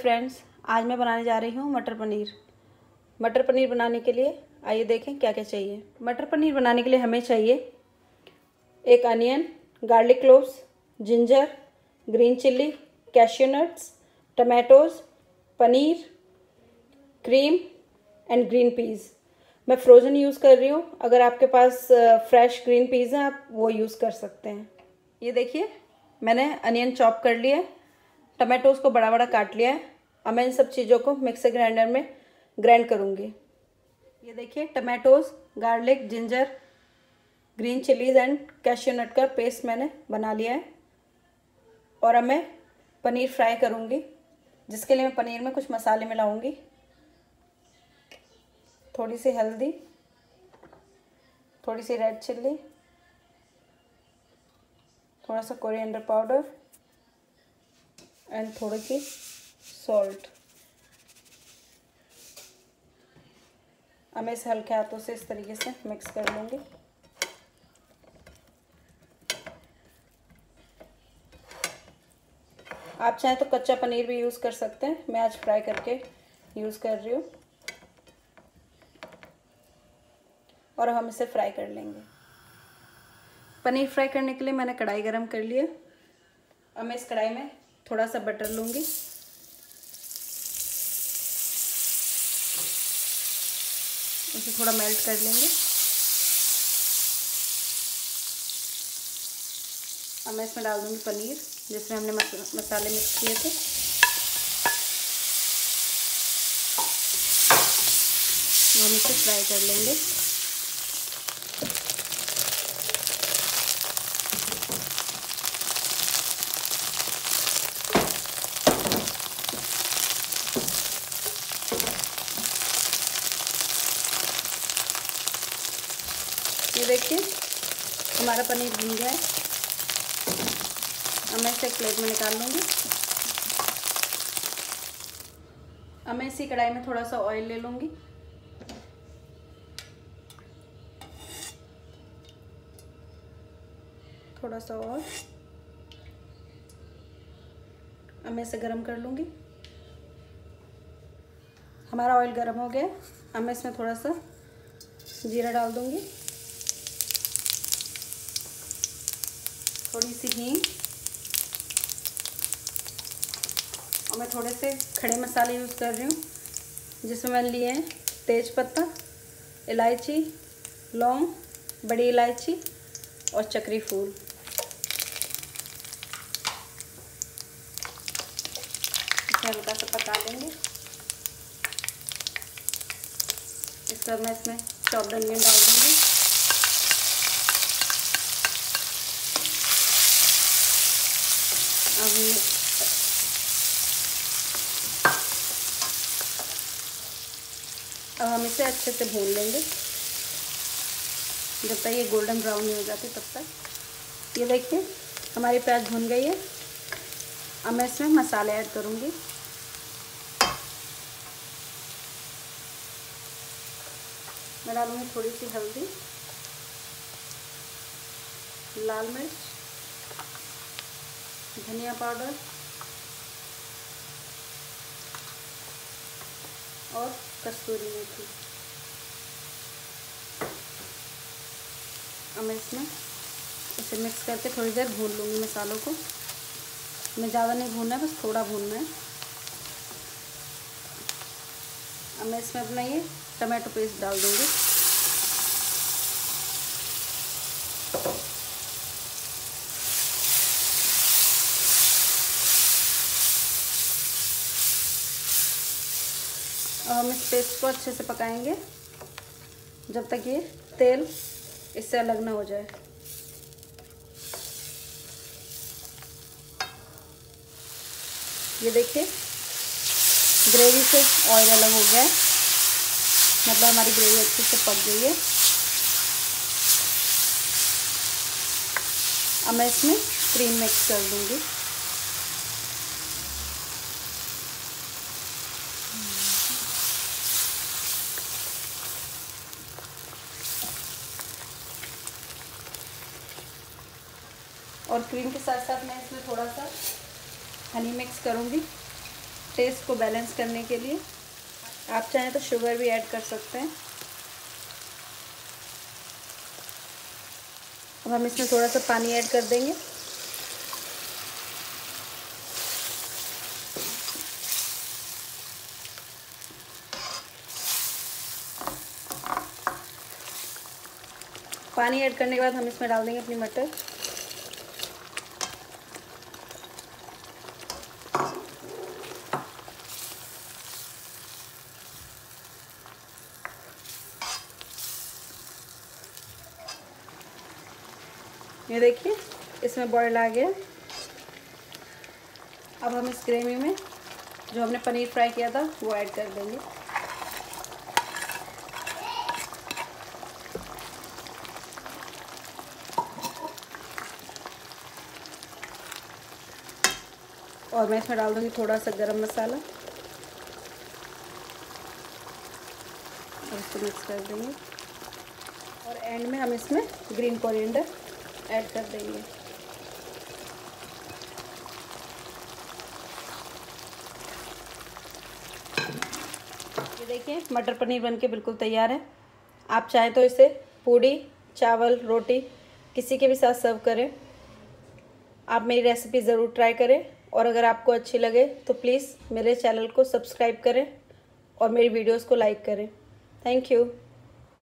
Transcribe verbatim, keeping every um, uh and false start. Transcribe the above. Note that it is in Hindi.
फ्रेंड्स, आज मैं बनाने जा रही हूँ मटर पनीर। मटर पनीर बनाने के लिए आइए देखें क्या क्या चाहिए। मटर पनीर बनाने के लिए हमें चाहिए एक onion, garlic cloves, ginger, green chilli, cashew nuts, tomatoes, paneer, cream and green peas. मैं फ्रोज़न यूज़ कर रही हूँ। अगर आपके पास फ्रेश ग्रीन पीस हैं आप वो यूज़ कर सकते हैं। ये देखिए मैंने अनियन चॉप कर लिया है, टमाटोज़ को बड़ा बड़ा काट लिया है। अब मैं इन सब चीज़ों को मिक्सर ग्राइंडर में ग्राइंड करूँगी। ये देखिए tomatoes, garlic, ginger, green chillies and cashew nut का पेस्ट मैंने बना लिया है। और अब मैं पनीर फ्राई करूँगी, जिसके लिए मैं पनीर में कुछ मसाले मिलाऊँगी। थोड़ी सी हल्दी, थोड़ी सी रेड चिल्ली, थोड़ा सा कोरिएंडर पाउडर एंड थोड़ी सी सॉल्ट। अब मैं इसे हल्के हाथों से इस तरीके से मिक्स कर लूँगी। आप चाहें तो कच्चा पनीर भी यूज़ कर सकते हैं, मैं आज फ्राई करके यूज़ कर रही हूँ। और हम इसे फ्राई कर लेंगे। पनीर फ्राई करने के लिए मैंने कढ़ाई गरम कर लिया। अब मैं इस कढ़ाई में थोड़ा सा बटर लूँगी। इसे थोड़ा मेल्ट कर लेंगे। अब मैं इसमें डाल दूँगी पनीर, जिसमें हमने मसाले मिक्स किए थे। हम इसे फ्राई कर लेंगे। ये देखिए हमारा पनीर भुन गया है। अब मैं इसे एक प्लेट में निकाल लूँगी। अब मैं इसी कढ़ाई में थोड़ा सा ऑयल ले लूँगी। थोड़ा सा और। अब मैं इसे गरम कर लूँगी। हमारा ऑयल गरम हो गया। अब मैं इसमें थोड़ा सा जीरा डाल दूँगी, थोड़ी सी हींग, और मैं थोड़े से खड़े मसाले यूज़ कर रही हूँ, जिसमें मैंने लिए हैं तेज पत्ता, इलायची, लौंग, बड़ी इलायची और चक्री फूल। इसे हल्का सा पका लेंगे। इसके बाद मैं इसमें चॉप्ड अनियन डाल दूँगी। अब अब हम इसे अच्छे से भून लेंगे जब तक ये गोल्डन ब्राउन नहीं हो जाती तब तक। ये देखिए हमारी प्याज भून गई है। अब मैं इसमें मसाले ऐड करूँगी। मैं डालूँगी थोड़ी सी हल्दी, लाल मिर्च, धनिया पाउडर और कस्तूरी मेथी। अब मैं इसमें इसे मिक्स करके थोड़ी देर भून लूँगी मसालों को। मैं ज़्यादा नहीं भूनना है, बस थोड़ा भूनना है। अब मैं इसमें अपना ये टमाटो पेस्ट डाल दूँगी। अब हम इस पेस्ट को अच्छे से पकाएंगे जब तक ये तेल इससे अलग ना हो जाए। ये देखिए ग्रेवी से ऑयल अलग हो गया है, मतलब हमारी ग्रेवी अच्छे से पक गई है। अब मैं इसमें क्रीम मिक्स कर दूंगी। और क्रीम के साथ साथ मैं इसमें थोड़ा सा हनी मिक्स करूँगी। टेस्ट को बैलेंस करने के लिए। आप चाहें तो शुगर भी ऐड कर सकते हैं। अब हम इसमें थोड़ा सा पानी ऐड कर देंगे। पानी ऐड करने के बाद हम इसमें डाल देंगे अपनी मटर। ये देखिए इसमें बॉयल आ गया। अब हम इस ग्रेवी में जो हमने पनीर फ्राई किया था वो ऐड कर देंगे। और मैं इसमें डाल दूँगी थोड़ा सा गरम मसाला और इसको मिक्स कर देंगे। और एंड में हम इसमें ग्रीन कोरिएंडर ऐड कर देंगे। ये देखिए मटर पनीर बनके बिल्कुल तैयार है। आप चाहें तो इसे पूड़ी, चावल, रोटी किसी के भी साथ सर्व करें। आप मेरी रेसिपी ज़रूर ट्राई करें और अगर आपको अच्छी लगे तो प्लीज़ मेरे चैनल को सब्सक्राइब करें और मेरी वीडियोस को लाइक करें। Thank you.